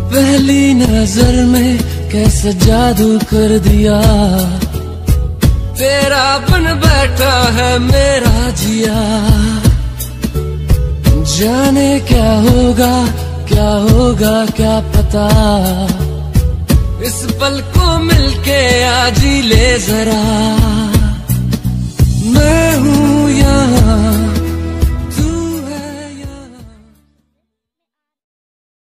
पहली नजर में कैसे जादू कर दिया, तेरा बन बैठा है मेरा जिया। जाने क्या होगा क्या पता, इस पल को मिलके आज ही ले जरा।